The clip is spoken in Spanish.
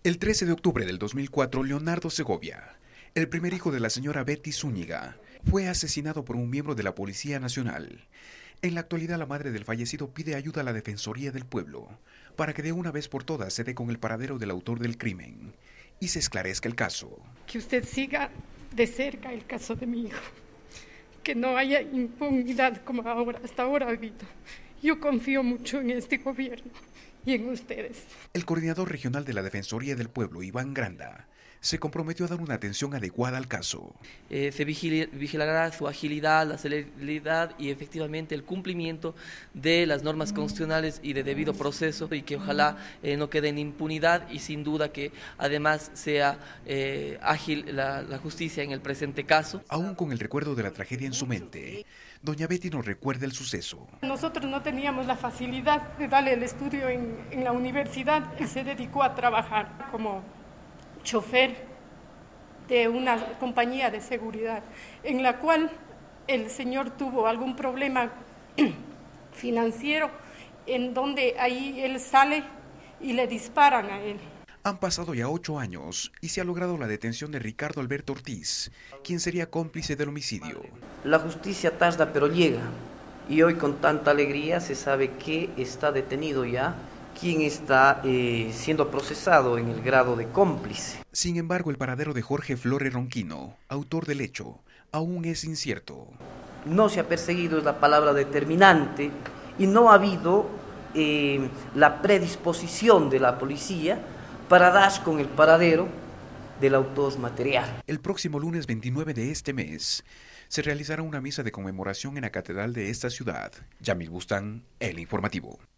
El 13 de octubre del 2004, Leonardo Segovia, el primer hijo de la señora Betty Zúñiga, fue asesinado por un miembro de la Policía Nacional. En la actualidad, la madre del fallecido pide ayuda a la Defensoría del Pueblo para que de una vez por todas se dé con el paradero del autor del crimen y se esclarezca el caso. Que usted siga de cerca el caso de mi hijo, que no haya impunidad como hasta ahora ha habido. Yo confío mucho en este gobierno y en ustedes. El coordinador regional de la Defensoría del Pueblo, Iván Granda, se comprometió a dar una atención adecuada al caso. Se vigilará su agilidad, la celeridad y efectivamente el cumplimiento de las normas constitucionales y de debido proceso, y que ojalá no quede en impunidad, y sin duda que además sea ágil la justicia en el presente caso. Aún con el recuerdo de la tragedia en su mente, doña Betty nos recuerda el suceso. Nosotros no teníamos la facilidad de darle el estudio en la universidad. Él se dedicó a trabajar como chofer de una compañía de seguridad, en la cual el señor tuvo algún problema financiero, en donde ahí él sale y le disparan a él. Han pasado ya 8 años y se ha logrado la detención de Ricardo Alberto Ortiz, quien sería cómplice del homicidio. La justicia tarda pero llega, y hoy con tanta alegría se sabe que está detenido ya quien está siendo procesado en el grado de cómplice. Sin embargo, el paradero de Jorge Flores Ronquino, autor del hecho, aún es incierto. No se ha perseguido, es la palabra determinante, y no ha habido la predisposición de la policía para dar con el paradero del autor material. El próximo lunes 29 de este mes se realizará una misa de conmemoración en la catedral de esta ciudad. Yamil Bustán, El Informativo.